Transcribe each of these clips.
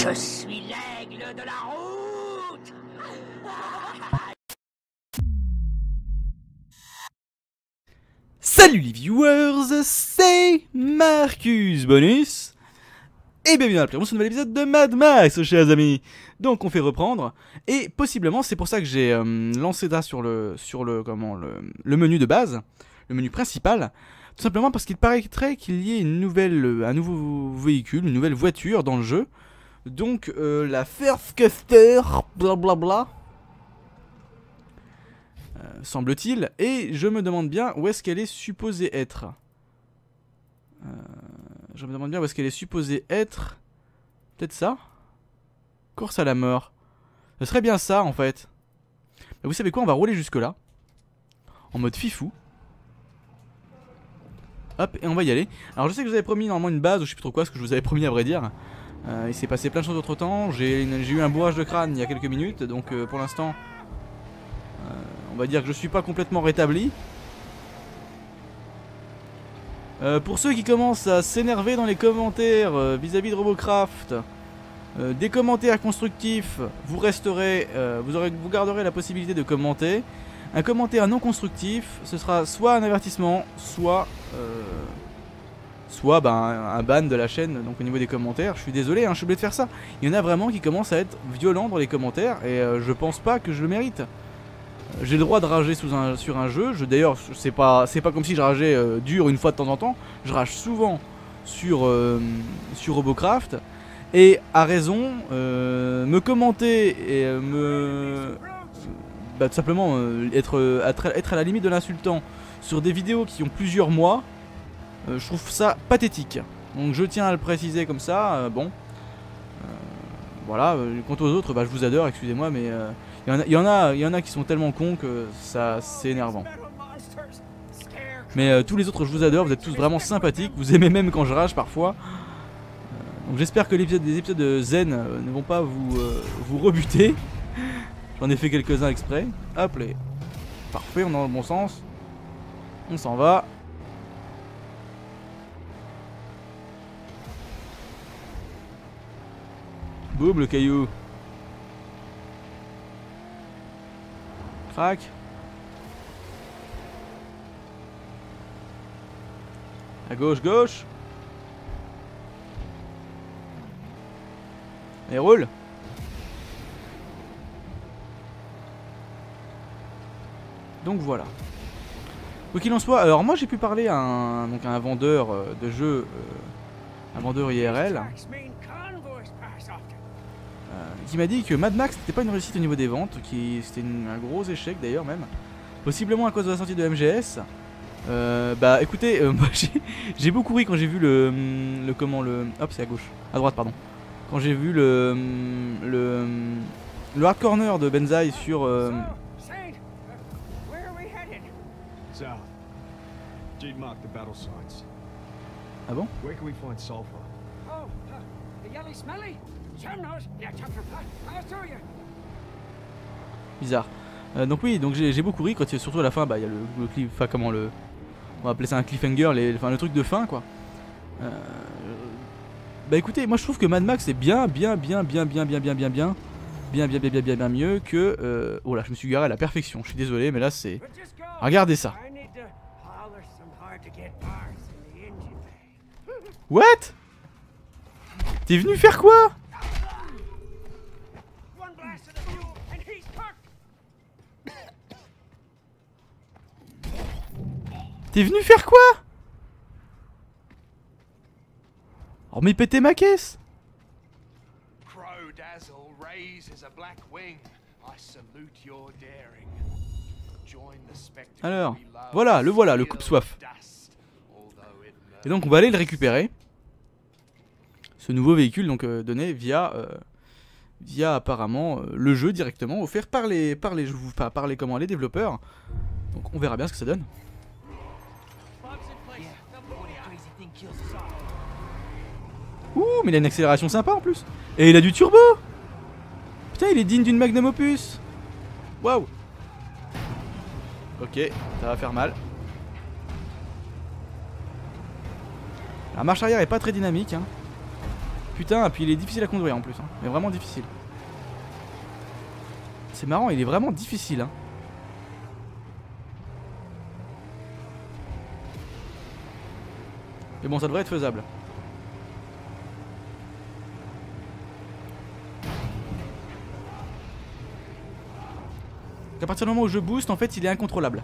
Je suis l'aigle de la route. Salut les viewers, c'est Marcus Bonus et bienvenue dans ce nouvel épisode de Mad Max, chers amis. Donc on fait reprendre et possiblement c'est pour ça que j'ai lancé ça sur le menu de base, le menu principal, tout simplement parce qu'il paraîtrait qu'il y ait un nouveau véhicule, une nouvelle voiture dans le jeu. Donc la First Custer, blablabla. Semble-t-il, et je me demande bien où est-ce qu'elle est supposée être. Peut-être ça? Course à la mort. Ce serait bien ça en fait. Mais vous savez quoi, on va rouler jusque là. En mode fifou. Hop, et on va y aller. Alors je sais que je vous avais promis normalement une base, ou je sais plus trop quoi, ce que je vous avais promis à vrai dire. Il s'est passé plein de choses entre temps. J'ai eu un bourrage de crâne il y a quelques minutes, donc pour l'instant... on va dire que je suis pas complètement rétabli. Pour ceux qui commencent à s'énerver dans les commentaires vis-à-vis de Robocraft, des commentaires constructifs, vous garderez la possibilité de commenter. Un commentaire non constructif, ce sera soit un avertissement, soit un ban de la chaîne. Donc au niveau des commentaires, je suis désolé, hein, je suis obligé de faire ça. Il y en a vraiment qui commencent à être violents dans les commentaires et je pense pas que je le mérite. J'ai le droit de rager sur un jeu. D'ailleurs, c'est pas comme si je rageais dur une fois de temps en temps. Je rage souvent sur Robocraft. Et à raison, me commenter et tout simplement être à la limite de l'insultant sur des vidéos qui ont plusieurs mois, je trouve ça pathétique. Donc je tiens à le préciser comme ça. Voilà, quant aux autres, je vous adore, excusez-moi, mais... Il y en a qui sont tellement cons que c'est énervant. Mais tous les autres je vous adore, vous êtes tous vraiment sympathiques, vous aimez même quand je rage parfois. Donc j'espère que les épisodes de Zen ne vont pas vous rebuter. J'en ai fait quelques-uns exprès. Hop là. Parfait, on est dans le bon sens. On s'en va. Boum le caillou. Crac. À gauche, gauche. Et roule. Donc voilà. Quoi qu'il en soit, alors moi j'ai pu parler à un vendeur de jeux, un vendeur IRL. Qui m'a dit que Mad Max n'était pas une réussite au niveau des ventes, c'était un gros échec d'ailleurs même, possiblement à cause de la sortie de MGS. Écoutez, moi j'ai beaucoup ri quand j'ai vu hop, c'est à gauche, à droite pardon. Quand j'ai vu le hard corner de Benzaï sur ah bon? Bizarre. Donc oui, donc j'ai beaucoup ri quand surtout à la fin, il y a le cliff, enfin comment on va appeler ça un cliffhanger, le truc de fin quoi. Écoutez, moi je trouve que Mad Max est bien mieux que oh là, je me suis garé à la perfection. Je suis désolé, mais là c'est, regardez ça. What? T'es venu faire quoi? T'es venu faire quoi? Oh mais pétez ma caisse. Alors, voilà, le coupe-soif. Et donc on va aller le récupérer. Ce nouveau véhicule donc donné via apparemment le jeu directement, offert par les développeurs. Donc on verra bien ce que ça donne. Ouh, mais il a une accélération sympa en plus. Et il a du turbo. Putain, il est digne d'une Magnum Opus. Waouh. Ok, ça va faire mal. La marche arrière est pas très dynamique hein. putain, et puis il est difficile à conduire en plus, hein. Mais vraiment difficile. C'est marrant, il est vraiment difficile, hein. Mais bon, ça devrait être faisable. À partir du moment où je booste, en fait, il est incontrôlable.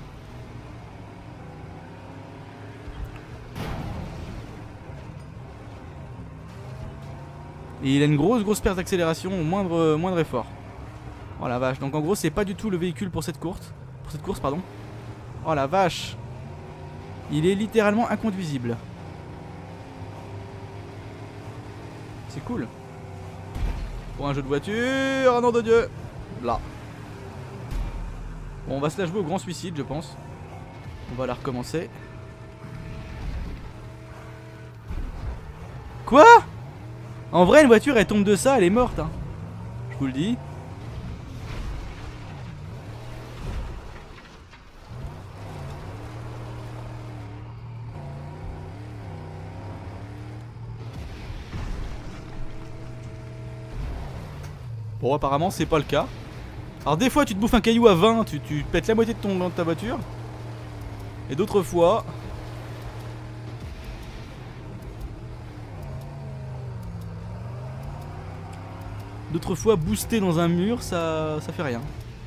Et il a une grosse perte d'accélération au moindre effort. Oh la vache, donc en gros c'est pas du tout le véhicule pour cette course. Pardon. Oh la vache. Il est littéralement inconduisible. C'est cool. Pour un jeu de voiture, oh nom de Dieu. Là. Bon, on va se la jouer au grand suicide je pense. On va la recommencer. Quoi? En vrai, une voiture, elle tombe de ça, elle est morte, hein. Je vous le dis. Bon, apparemment, c'est pas le cas. Alors, des fois, tu te bouffes un caillou à 20, tu pètes la moitié de ta voiture. Et d'autres fois... booster dans un mur, ça fait rien.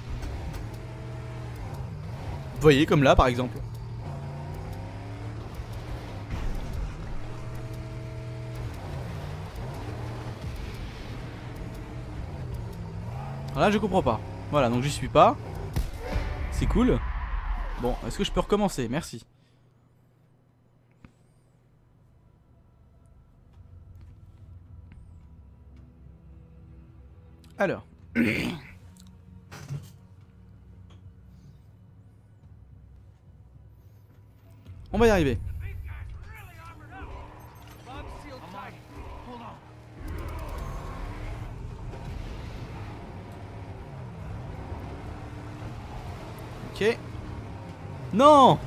Vous voyez, comme là par exemple. Là je comprends pas. Voilà, donc j'y suis pas. C'est cool. Bon, est-ce que je peux recommencer? Merci. Alors. On va y arriver. Ok. Non!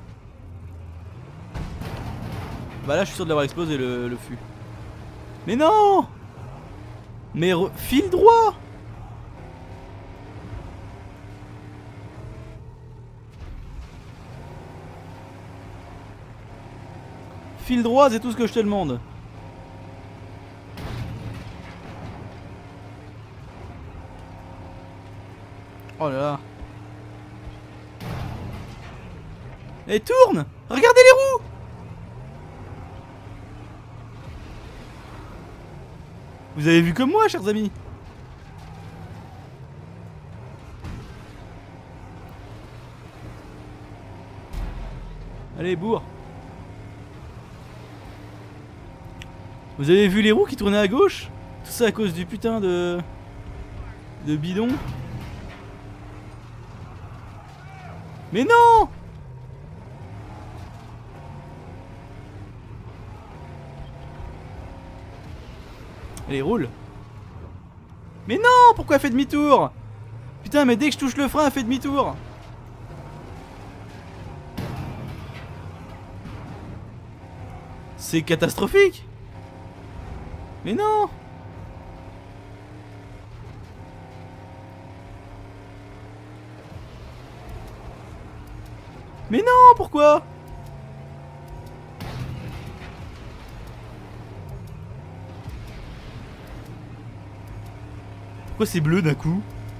Bah là je suis sûr de l'avoir explosé le fût. Mais non! Mais file droit! File droit, c'est tout ce que je te demande. Oh là là. Et tourne! Regardez les roues! Vous avez vu comme moi, chers amis? Allez, bourre. Vous avez vu les roues qui tournaient à gauche? Tout ça à cause du putain de bidon. Mais non! Allez, roule. Mais non! Pourquoi elle fait demi-tour? Putain, mais dès que je touche le frein, elle fait demi-tour. C'est catastrophique. Mais non! Mais non! Pourquoi? Pourquoi c'est bleu d'un coup?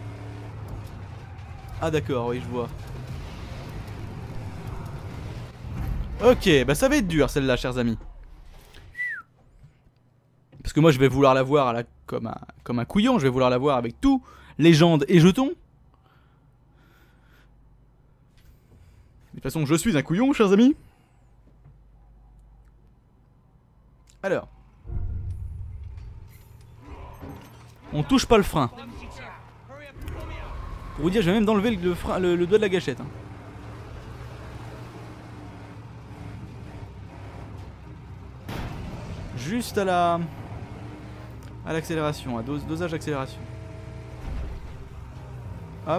Ah d'accord, oui je vois. Ok, bah ça va être dur celle-là, chers amis. Parce que moi je vais vouloir la voir comme un couillon, je vais vouloir la voir avec tout, légende et jetons. De toute façon, je suis un couillon, chers amis. Alors. On touche pas le frein. Pour vous dire, je vais même enlever le doigt de la gâchette. Hein. Juste à l'accélération, à dosage d'accélération. Hop.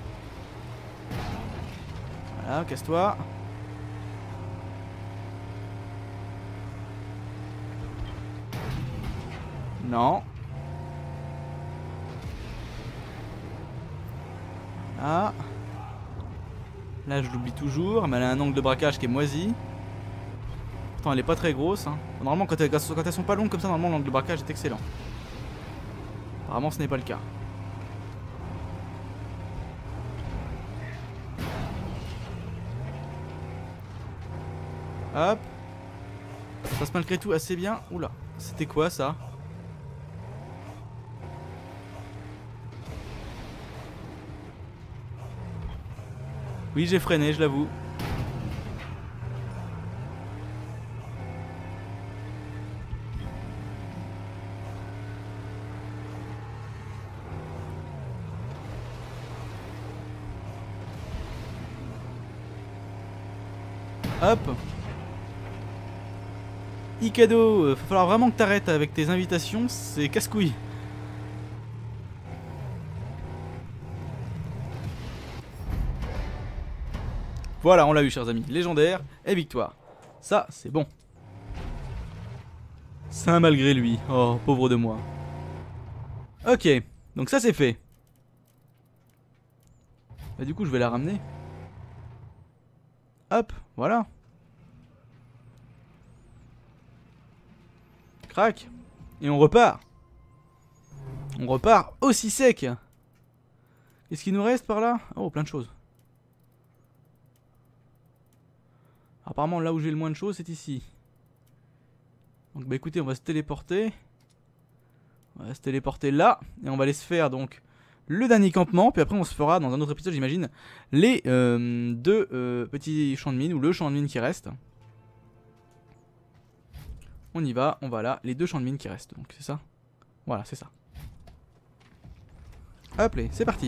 Voilà, casse-toi. Non. Ah. Là je l'oublie toujours, mais elle a un angle de braquage qui est moisi. Pourtant elle est pas très grosse hein. Normalement quand elles sont pas longues comme ça, normalement l'angle de braquage est excellent. Apparemment ce n'est pas le cas. Hop. Ça passe malgré tout assez bien. Oula, c'était quoi ça? Oui, j'ai freiné, je l'avoue. Hop. Ikado, va falloir vraiment que t'arrêtes avec tes invitations, c'est casse-couille. Voilà, on l'a eu, chers amis. Légendaire et victoire. Ça, c'est bon. Ça, malgré lui. Oh, pauvre de moi. Ok, donc ça, c'est fait. Bah, du coup, je vais la ramener. Hop, voilà. Crac. Et on repart. On repart aussi sec. Qu'est-ce qu'il nous reste par là? Oh, plein de choses. Apparemment là où j'ai le moins de choses c'est ici. Donc bah écoutez on va se téléporter. On va se téléporter là. Et on va aller se faire donc le dernier campement. Puis après on se fera dans un autre épisode j'imagine les deux petits champs de mine. Ou le champ de mine qui reste. On y va, on va là. Les deux champs de mine qui restent. Donc c'est ça. Voilà c'est ça. Hop là c'est parti.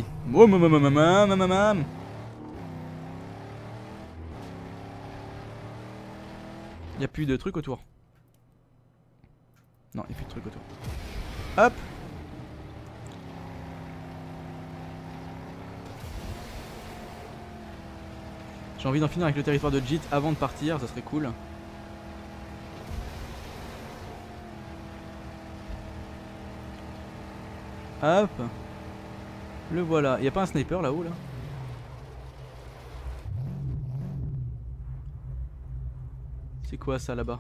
Il n'y a plus de trucs autour. Non, il n'y a plus de trucs autour. Hop. J'ai envie d'en finir avec le territoire de Jit avant de partir, ça serait cool. Hop. Le voilà. Il n'y a pas un sniper là-haut là? C'est quoi ça là-bas?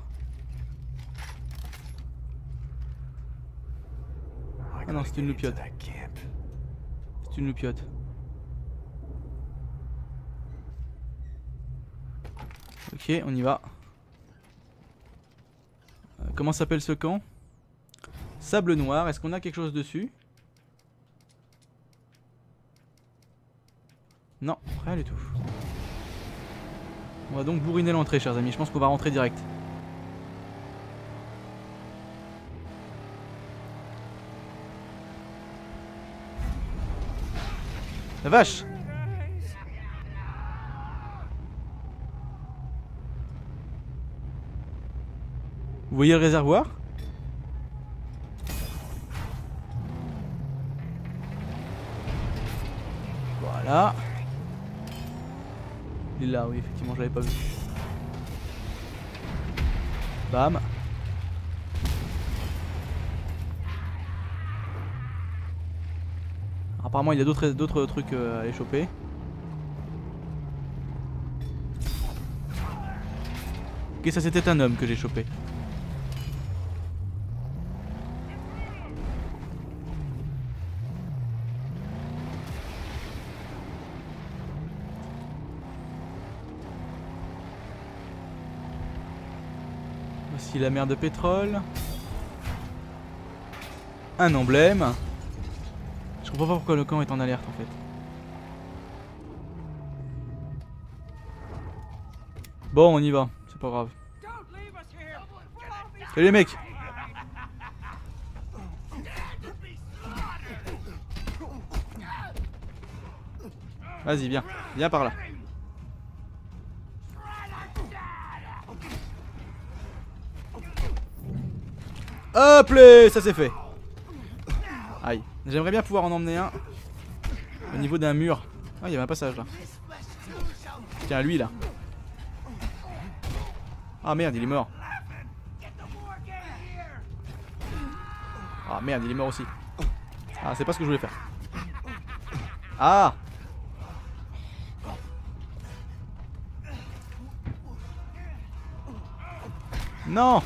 Ah non, c'est une loupiote. C'est une loupiote. Ok, on y va. Comment s'appelle ce camp? Sable noir, est-ce qu'on a quelque chose dessus? Non, rien du tout. On va donc bourriner l'entrée, chers amis. Je pense qu'on va rentrer direct. La vache! Vous voyez le réservoir? Voilà. Il est là, oui, effectivement, je l'avais pas vu. Bam. Apparemment, il y a d'autres trucs à aller choper. Ok, ça c'était un homme que j'ai chopé. Voici la mer de pétrole. Un emblème. Je comprends pas pourquoi le camp est en alerte en fait. Bon, on y va, c'est pas grave. Salut les mecs. Vas-y, viens. Viens par là. Hop là, ça c'est fait. Aïe. J'aimerais bien pouvoir en emmener un au niveau d'un mur. Ah, il y avait un passage là. Tiens, lui là. Ah merde, il est mort. Ah merde, il est mort aussi. Ah, c'est pas ce que je voulais faire. Ah! Non!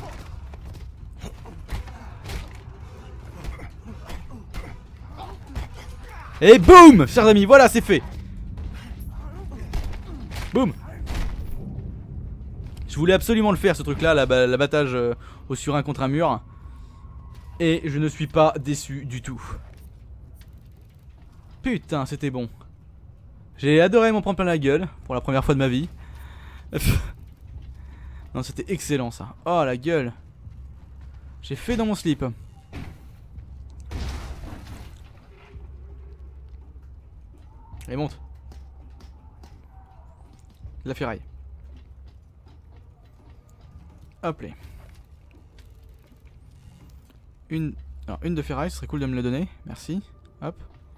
Et boum! Chers amis, voilà, c'est fait! Boum! Je voulais absolument le faire, ce truc là, l'abattage au sur un contre un mur. Et je ne suis pas déçu du tout. Putain, c'était bon. J'ai adoré m'en prendre plein la gueule pour la première fois de ma vie. Non, c'était excellent ça. Oh la gueule. J'ai fait dans mon slip. Allez, monte. La ferraille. Hop là. Alors, une de ferraille, ce serait cool de me la donner. Merci. Hop.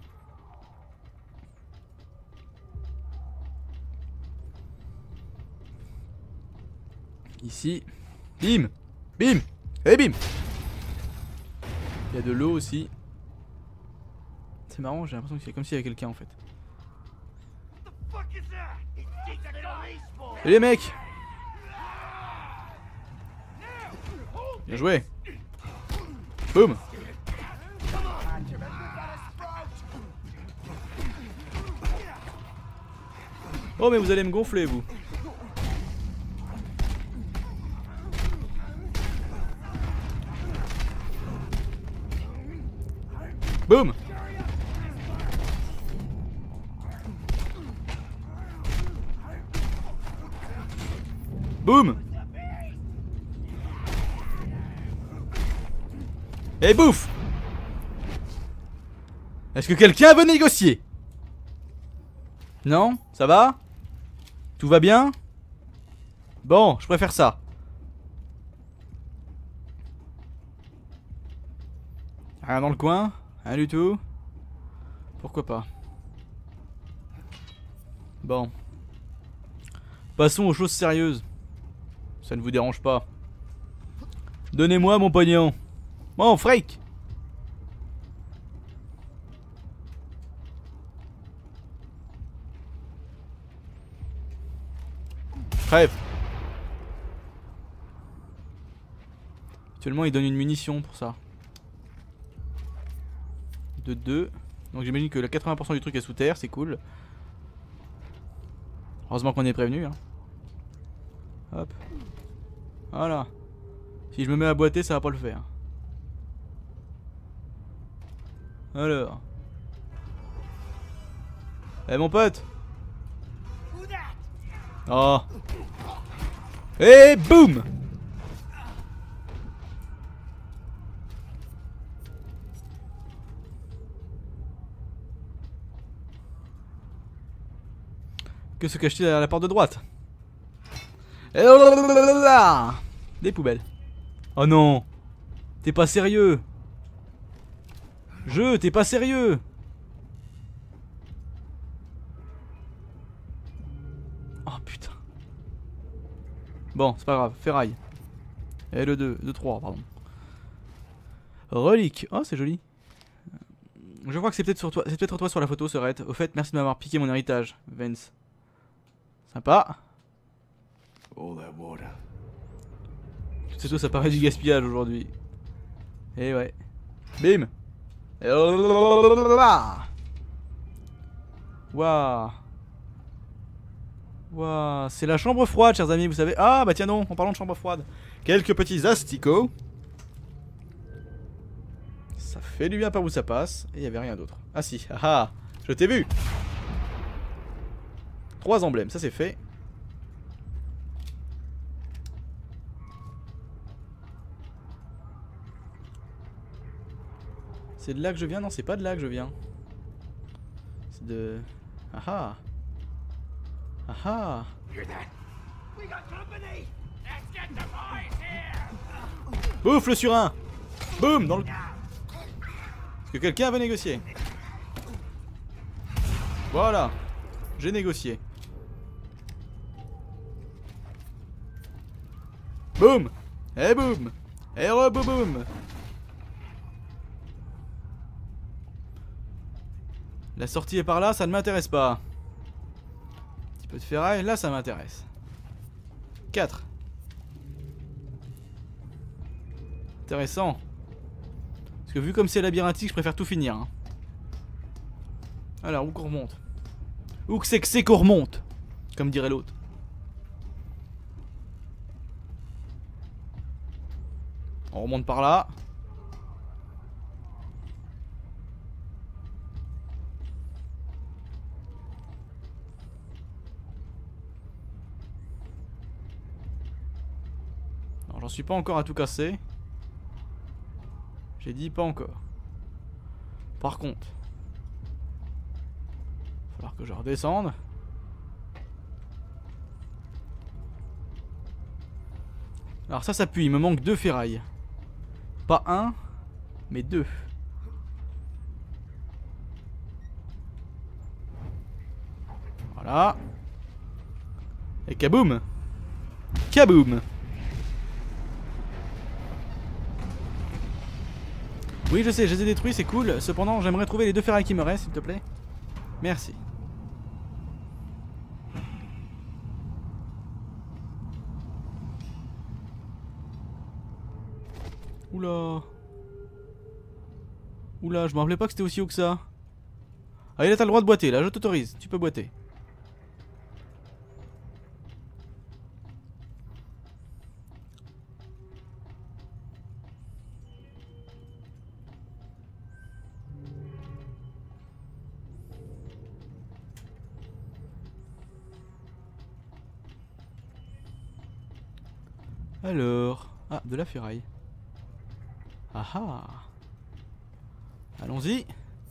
Ici. Bim! Bim! Et bim! Il y a de l'eau aussi. C'est marrant, j'ai l'impression que c'est comme s'il y avait quelqu'un en fait. Et les mecs! Bien joué! Boum! Oh mais vous allez me gonfler vous! Boum! Boum! Et bouffe! Est-ce que quelqu'un veut négocier? Non? Ça va? Tout va bien? Bon, je préfère ça. Rien dans le coin? Rien du tout? Pourquoi pas? Bon. Passons aux choses sérieuses. Ça ne vous dérange pas. Donnez-moi mon pognon. Mon fric. Crève. Actuellement il donne une munition pour ça. De 2. Donc j'imagine que le 80% du truc est sous terre, c'est cool. Heureusement qu'on est prévenu hein. Hop. Voilà. Si je me mets à boiter, ça va pas le faire. Alors. Eh mon pote. Oh. Et boum. Que se cache-t-il derrière la porte de droite? Des poubelles. Oh non. T'es pas sérieux. T'es pas sérieux. Oh putain. Bon, c'est pas grave. Ferraille. Et le 2, 3, pardon. Relique. Oh, c'est joli. Je crois que c'est peut-être sur toi. C'est peut-être toi sur la photo, Serette. Au fait, merci de m'avoir piqué mon héritage, Vance. Sympa. Toutes ces choses, ça paraît du gaspillage aujourd'hui. Et ouais. Bim. Waouh. Waouh. C'est la chambre froide, chers amis, vous savez. Ah bah tiens non, en parlant de chambre froide. Quelques petits asticots. Ça fait du bien par où ça passe. Et il n'y avait rien d'autre. Ah si, ah, je t'ai vu. 3 emblèmes, ça c'est fait. C'est de là que je viens? Non, c'est pas de là que je viens. C'est de... Ah ah. Ah ah. Bouffe le surin. Boum dans le... Est-ce que quelqu'un veut négocier? Voilà. J'ai négocié. Boum. Et boum. Et reboum. La sortie est par là, ça ne m'intéresse pas. Un petit peu de ferraille, là ça m'intéresse. 4. Intéressant. Parce que vu comme c'est labyrinthique, je préfère tout finir. Hein. Alors, où qu'on remonte? Où que c'est qu'on remonte? Comme dirait l'autre. On remonte par là. Non, j'en suis pas encore à tout casser. J'ai dit pas encore. Par contre, il va falloir que je redescende. Alors ça s'appuie, il me manque 2 ferrailles. Pas 1, mais 2. Voilà. Et kaboum! Kaboum! Oui, je sais, je les ai détruits, c'est cool. Cependant, j'aimerais trouver les 2 ferrailles qui me restent, s'il te plaît. Merci. Oula. Oula, je me rappelais pas que c'était aussi haut que ça. Allez, là t'as le droit de boiter, là je t'autorise, tu peux boiter. Alors... Ah, de la ferraille. Ah ah. Allons-y.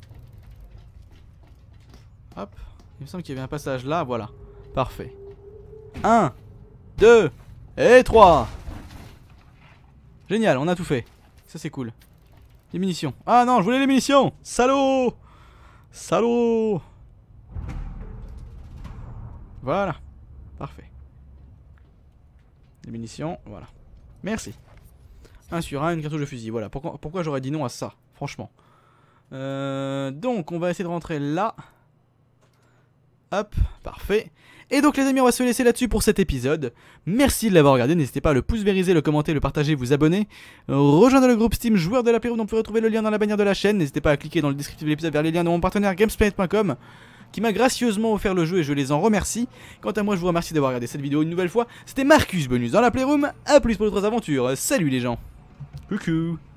Hop. Il me semble qu'il y avait un passage là, voilà. Parfait. 1, 2 et 3. Génial, on a tout fait. Ça c'est cool. Les munitions. Ah non, je voulais les munitions. Salaud. Salaud. Voilà. Parfait. Les munitions, voilà. Merci. 1 sur 1, une cartouche de fusil. Voilà. Pourquoi j'aurais dit non à ça, franchement. Donc, on va essayer de rentrer là. Hop, parfait. Et donc les amis, on va se laisser là-dessus pour cet épisode. Merci de l'avoir regardé, n'hésitez pas à le pouce vériser, le commenter, le partager, vous abonner. Rejoindre le groupe Steam joueur de la Playroom dont vous pouvez retrouver le lien dans la bannière de la chaîne. N'hésitez pas à cliquer dans le descriptif de l'épisode vers les liens de mon partenaire Gamesplanet.com qui m'a gracieusement offert le jeu et je les en remercie. Quant à moi, je vous remercie d'avoir regardé cette vidéo une nouvelle fois. C'était Marcus Bonus dans la Playroom. A plus pour d'autres aventures. Salut les gens. Coucou.